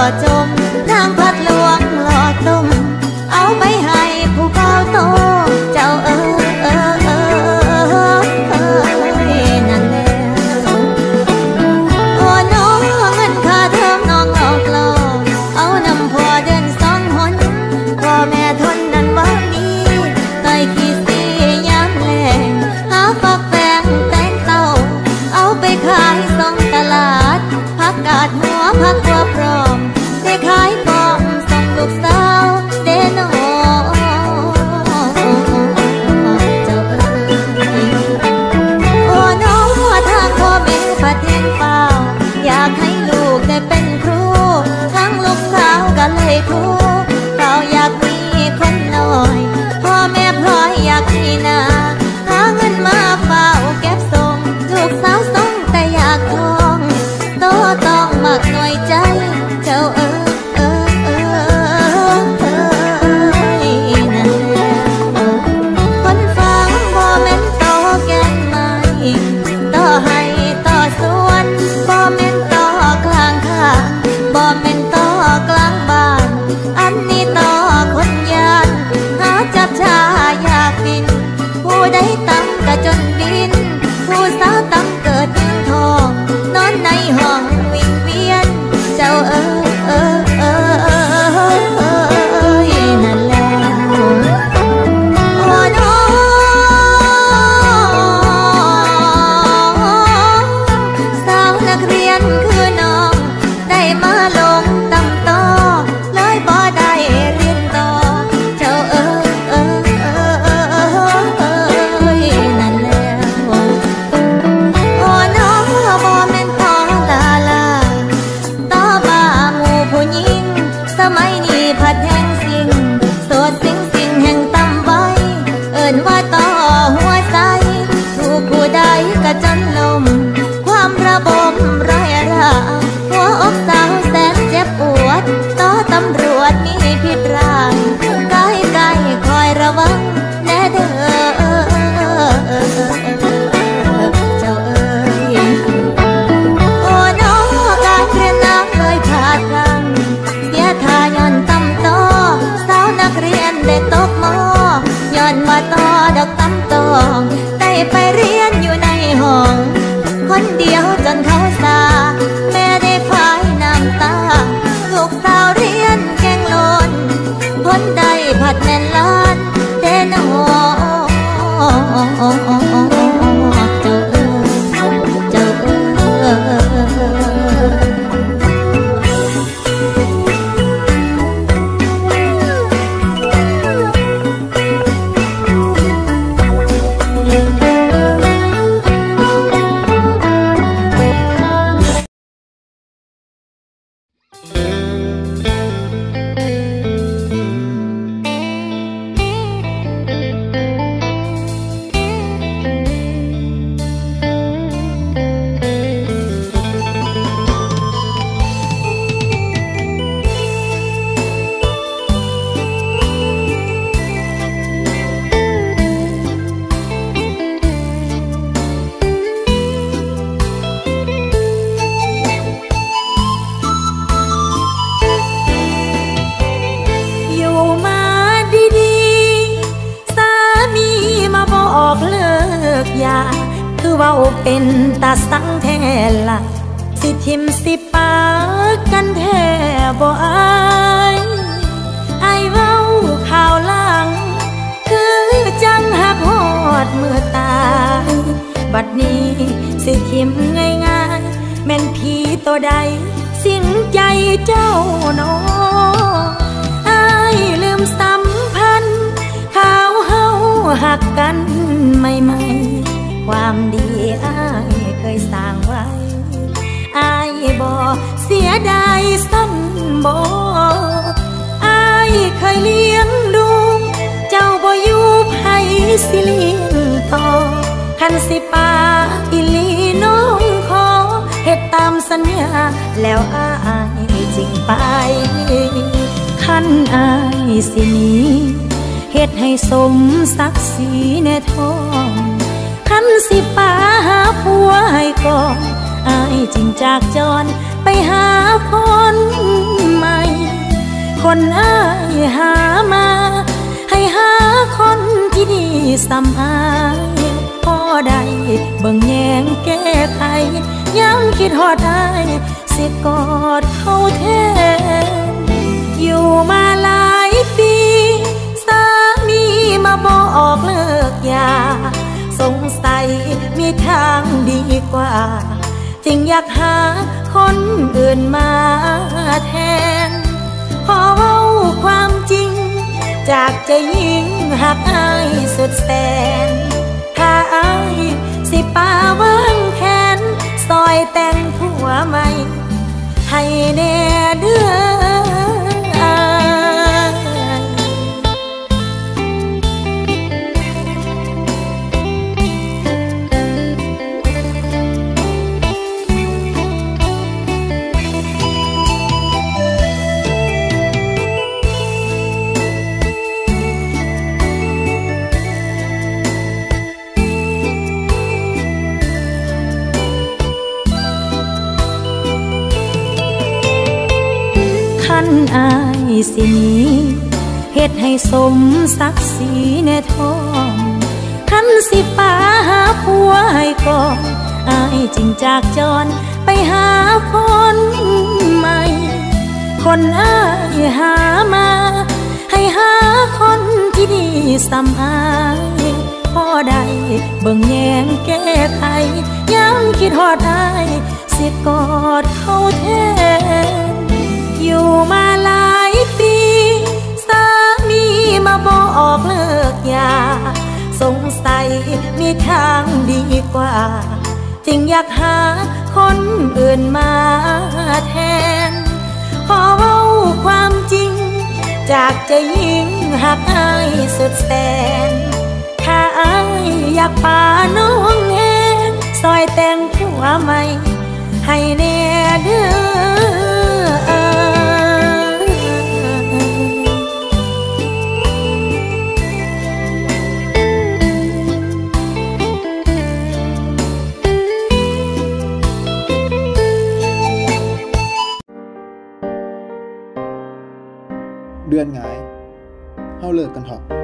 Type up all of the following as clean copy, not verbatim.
จมนางพัดลวงหล่อต้มเอาไปให้ผู้เฝ้าโตเจ้านั่นแหละโอ้น้องเงินค่าเทอมน้องหลอกล่อเอานำพ่อเดินสองหนพ่อแม่ทนนั้นว่ามีไต่ขี้สีย้ำแรงหาฝักแฟงแตงเต้าเอาไปขายส่งตลาดผักกาดหัวผักบัวพร้อมได้ขายปอมส่งลูกสาวเดนโอเจ้าโอ้น้องทางพ่อแม่ประเทศเปล่าอยากให้ลูกได้เป็นครูทั้งลูกสาวก็เลยครูเขาอยากมีคนน้อยพ่อแม่พลอยอยากมีนาหาเงินมาเฝ้าเก็บส่งลูกสาวส่งแต่อยากทองโตต้องมากหน่อยใจเจ้านั่นแหละคนฟังบ่แม่นโตแก่นไม้ต่อให้ต่อสวนบ่แม่นต่อกลางข้างบ่แม่นต่อกลางบ้านอันนี้ต่อคนยานหาจับชาอยากบินผู้ใดตั้งกะจนบินผู้สาวตั้งเกิดเมืองทองนอนในห้องวิงเวียนเจ้านั่นแหละโอ้น้องสาวนักเรียนคือน้องได้มาลงตำต่อเลยบ่ได้เรียนต่อเจ้านั่นแหละโอ้น้องบ่แม่นต่อลาต่อบ้าหมู่ผู้หญิงสมัยนี้ผัดแห่งสิ่งโสดสิ่งแห่งตำไว้เอิ้นว่าต่อหัวใจถูกผู้ใดก็จนลมความระบมร้ายราหัวอกสาวแสนเจ็บปวดต่อตำรวจมีผิดร้ายใกล้คอยระวังแน่เด้อเจ้าโอ้น้องการเรียนน้ำเลยขาดกันเสียท่าย้อนตำต่อสาวนักเรียนได้ตกมอย้อนมาต่อดอกตำตองได้ไปเรียนอยู่ในห้องคนเดียวจนเขาสาแม่ได้ฝ่ายน้ำตาลูกสาวเรียนแกงลนพ้นได้ผัดแม่นล้านเดนโอเจ้าคือว่าเป็นตาสังแท้ละสิทิมสิปากันแท้บ่อายเว้าข่าวหลังคือจังหักฮอดเมื่อตายบัดนี้สิทิมง่ายๆแม่นผีตัวใดสิงใจเจ้าน้ออายลืมสัมพันธ์ข่าวเฮาหักกันใหม่ๆความดีอ้ายเคยสร้างไว้อ้ายบ่เสียดายซ้ำบ่อ้ายเคยเลี้ยงดูเจ้าบ่อยู่ไผสิเลี้ยงต่อคันสิปาอีหลีน้องขอเฮ็ดตามสัญญาแล้วอ้ายจริงไปคันอ้ายสิหนีเฮ็ดให้สมศักดิ์ศรีแน่ท้องคันสิปาหาผัวให้ก่อนอ้ายจริงจากจรไปหาคนใหม่คนอ้ายหามาให้หาคนที่ดีสำอายพอได้เบิ่งแยงแก้ไขยังคิดฮอดได้สิกอดเขาแทนอยู่มาหลายปีสามีมาบอกเลิกยาสงสัยมีทางดีกว่าจึงอยากหาคนอื่นมาแทนขอเว้าความจริงจากใจยิ่งหักอายสุดแสนถ้าอายสิป่าวางแขนซอยแต่งผัวใหม่ให้แน่เด้ออายสิเฮ็ดให้สมศักดิ์ศรีในท้องคันสิป่าหาผัวให้ก่อนอายจึงจากจรไปหาคนใหม่คนอ้ายหามาให้หาคนที่ดีสำอายพอได้เบิ่งแยงแก้ไขยังคิดฮอดได้สิกอดเขาแทนอยู่มาหลายปีสามีมาบอกเลิกยาสงสัยมีทางดีกว่าจึงอยากหาคนอื่นมาแทนขอเว้าความจริงจากใจยิ่งหักอายสุดแสนถ้าอายอยากพาน้องแห้งซอยแต่งผัวใหม่ให้แน่เด้อเดือนหงายเฮาเลิกกันเถอะ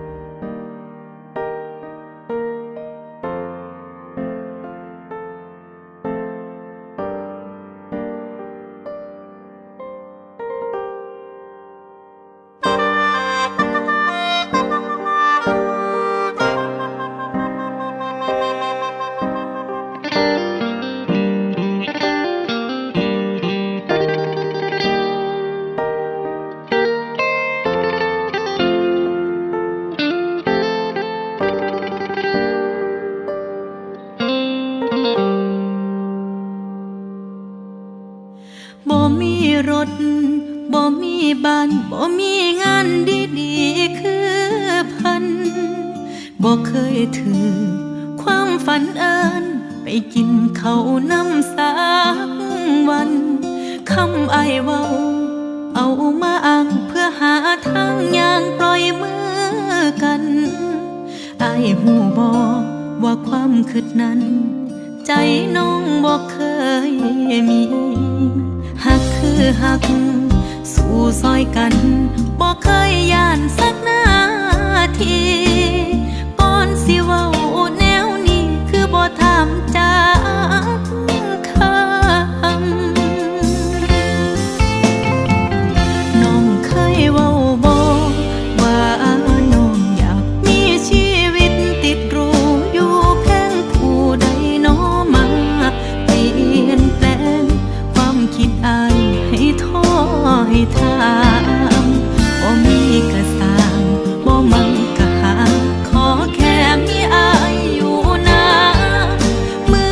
รถบ่มีบ้านบ่มีงานดีๆคือพันบ่เคยถือความฝันเอิญไปกินข้าวน้ำสักวันคำอ้ายเว้าเอามาอ้างเพื่อหาทางย่างปล่อยมือกันอ้ายหูบ่ว่าความคิดนั้นใจน้องบ่เคยมีหักคือหักสู้ซอยกันบ่เคยย่านสักนาทีก่อนสิเว้าแนวนี้คือบ่ถามจากคำน้องเคยเว้าบ่ว่าน้องอยากมีชีวิตติดรูอยู่แข้งผู้ใดน้อมาเปลี่ยนแปลงความคิดอ้ายให้ท้อให้ถามบ่มีกะสร้างบ่มั่งกะหาขอแค่มีอ้ายอยู่นะมือ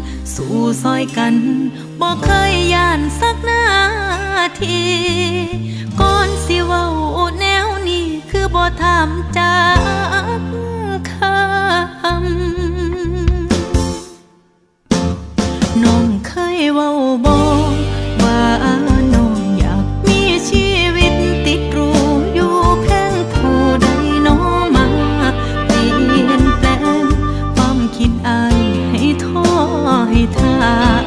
สู่ซอยกันบ่เคยย่านสักนาทีก่อนสิเว้าแนวนี้คือบ่ถามจากคำน้องเคยเว้าบ่ว่าน้องอยากมีชีวิตติดรูอยู่แพงผู้ใดน้อมาเปลี่ยนแปลงความคิดอายให้ท้อให้ทา